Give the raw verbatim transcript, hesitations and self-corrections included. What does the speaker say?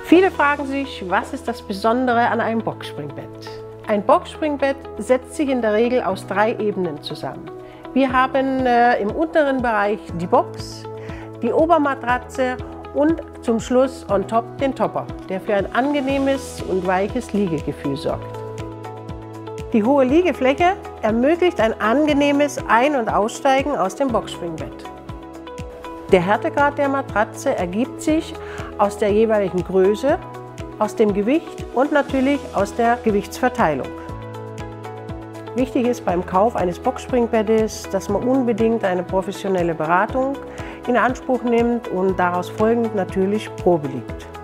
Viele fragen sich, was ist das Besondere an einem Boxspringbett? Ein Boxspringbett setzt sich in der Regel aus drei Ebenen zusammen. Wir haben äh, im unteren Bereich die Box, die Obermatratze und zum Schluss on top den Topper, der für ein angenehmes und weiches Liegegefühl sorgt. Die hohe Liegefläche ermöglicht ein angenehmes Ein- und Aussteigen aus dem Boxspringbett. Der Härtegrad der Matratze ergibt sich aus der jeweiligen Größe, aus dem Gewicht und natürlich aus der Gewichtsverteilung. Wichtig ist beim Kauf eines Boxspringbettes, dass man unbedingt eine professionelle Beratung in Anspruch nimmt und daraus folgend natürlich Probe liegt.